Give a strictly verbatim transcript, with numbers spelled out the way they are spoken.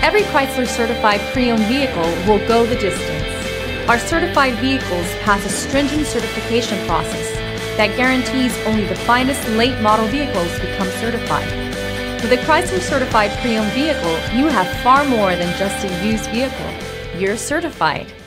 Every Chrysler certified pre-owned vehicle will go the distance. Our certified vehicles pass a stringent certification process that guarantees only the finest late model vehicles become certified. With a Chrysler certified pre-owned vehicle, you have far more than just a used vehicle. You're certified.